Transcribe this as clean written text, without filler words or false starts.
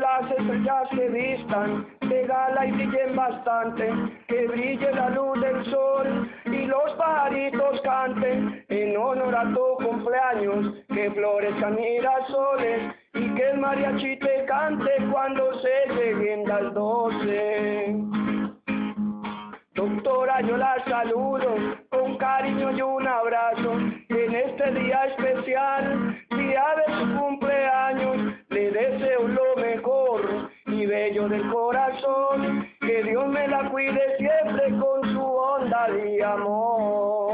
las estrellas se vistan de gala y brillen bastante, que brille la luz del sol y los pajaritos canten en honor a tu cumpleaños, que florezcan girasoles y que el mariachi te cante cuando se lleguen las 12. Doctora, yo la saludo con cariño y un abrazo en este día especial, día de su cumpleaños. Le deseo lo mejor y bello del corazón, que Dios me la cuide siempre con su onda de amor.